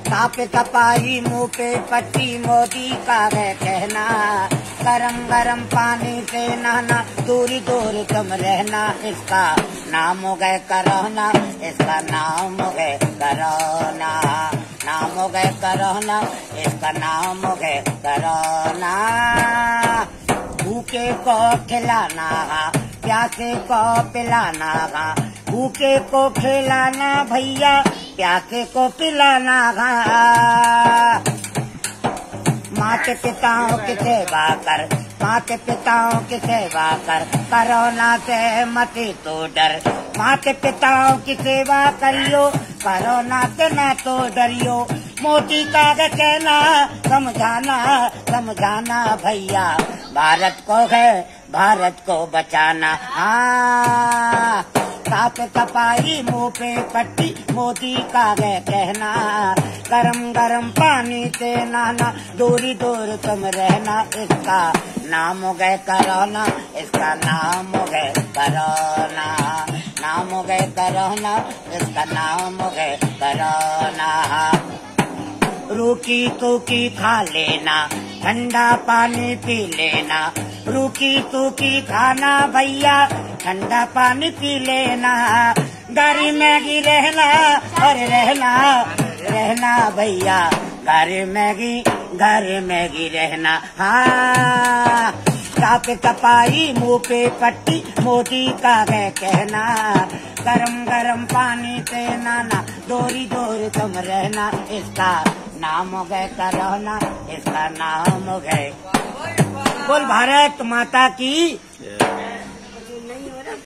ताप तपाई मुँह पे पट्टी मोदी का है कहना, गरम गरम पानी से नहाना, दूरी दूर तुम रहना, इसका नाम हो गए कोरोना, इसका नाम हो गए कोरोना, नाम हो गए कोरोना, इसका नाम हो गए कोरोना। भूखे को खिलाना, प्यासे को पिलाना, भूखे को खिलाना भैया, प्यासे को पिलाना। माते पिताओं की सेवा कर, माते पिताओं की सेवा कर, कोरोना से मत तो डर, माते पिताओं की सेवा करियो, कोरोना से ना तो डरियो। मोदी का कहना समझाना, समझाना भैया, भारत को है भारत को बचाना। हाँ, ताप तपाई मुँह पे पट्टी मोदी का है कहना, गरम गरम पानी से नहाना, दूरी दूर तुम रहना, इसका नाम हो गए कोरोना, इसका नाम हो गए कोरोना, नाम हो गए कोरोना, इसका नाम हो गए कोरोना। रूखी सूखी खा लेना, ठंडा पानी पी लेना, रूखी सूखी खाना भैया, ठंडा पानी पी लेना। घर में ही रहना और रहना, रहना भैया, घर में ही रहना। हाँ, ताप तपाई मुँह पे पट्टी मोदी का है कहना, गरम गरम पानी से नहाना, दूरी दूर तुम रहना, इसका नाम हो गए कोरोना, इसका नाम हो गए। बोल भारत माता की।